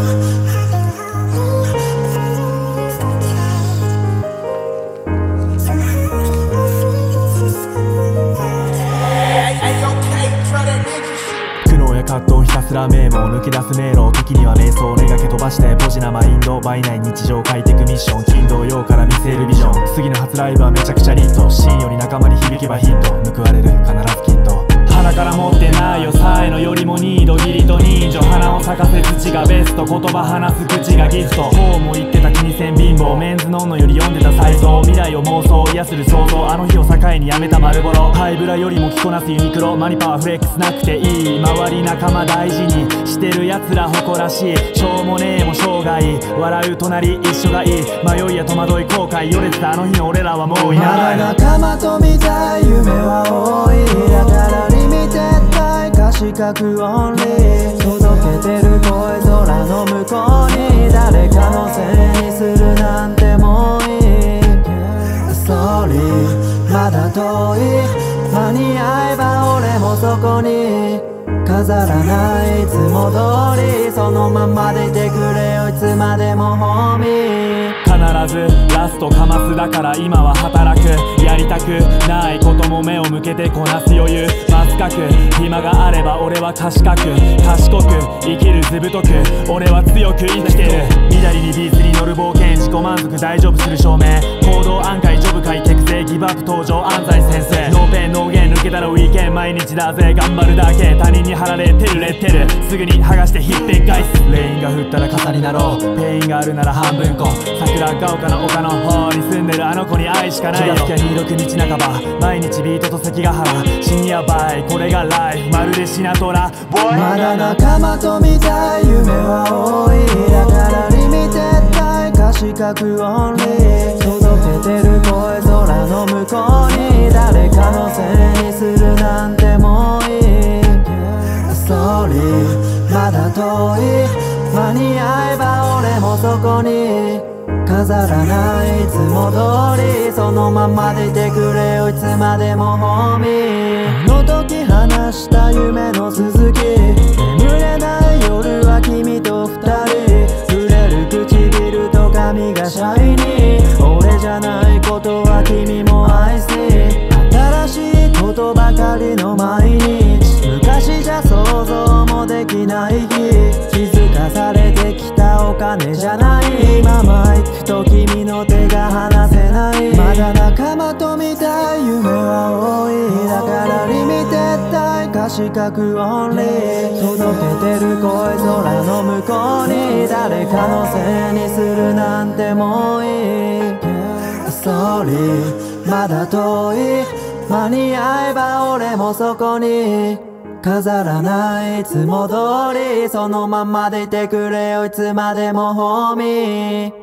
葛藤ひたすらメモ抜き出す迷路、時には瞑想願け飛ばしてポジなマインド、倍内日常変えてくミッション、金土曜から見せるビジョン、次の初ライブはめちゃくちゃリット、真より仲間に響けばヒット、報われる必ずきっと。鼻から持ってないよさえのよりもニード、義理と人情、花を咲かせ土がベスト、言葉話す口がギフト、こうも言ってた気にせん貧乏、メンズノンノより読んでたサイゾー、未来を妄想癒する想像、あの日を境にやめた丸ボロ、ハイブラよりも着こなすユニクロ、マニパワーフレックスなくていい、周り仲間大事にしてる奴ら誇らしい、しょうもねえも生涯笑う隣一緒がいい、迷いや戸惑い後悔よれてたあの日の俺らはもういない、 まだ仲間と見たい夢は多い、だからリミテッド可視覚オンリー、届けてる声空の向こうに、誰かのせいにするなんてもういい、ストーリーまだ遠い、間に合えば俺もそこに飾らないいつも通り、そのままでいてくれよいつまでもホーミー、 必ずラストかますだから今は働く、やりたくないことも目を向けてこなす余裕、真っ深く暇があれば俺は賢く賢く生きるずぶとく、俺は強く生きてる、緑にビーズに乗る冒険、自己満足大丈夫する証明、行動案外ジョブ開脚性ギブアップ登場安西先生、ノーペンノーゲン抜けたらウィーケン毎日だぜ頑張るだけ、他人に貼られてるレッテルすぐに剥がしてひっぺっ返す、レインが降ったら傘になろう、ペインがあるなら半分こ、桜が丘の丘の方に住んでるあの子に愛しかないよ、気がつきゃ26日半ば毎日ビートと関ヶ原、深夜バイこれがライフまるでシナトラ、 まだ仲間と見たい夢は多い、だからリミテッド可視覚オンリー、届けてる声空の向こうに、誰かのせいにするなんてもういい、ストーリーまだ遠い、間に合えば俺もそこに飾らないいつも通り、そのままでいてくれよいつまでもホーミー、あの時話した夢の続き、眠れない夜は君と二人、触れる唇と髪がシャイニー、俺じゃないことは君も愛し、新しいことばかりの毎日、昔じゃ想像もできない日、気づかされてきたお金じゃないまま行くと君の手が離せない、まだ仲間と見たい夢は多い、だからリミテッド可視覚オンリー、届けてる声空の向こうに、誰かのせいにするなんてもういい、ストーリーまだ遠い、間に合えば俺もそこに飾らないいつも通り、そのままでいてくれよいつまでもホーミー。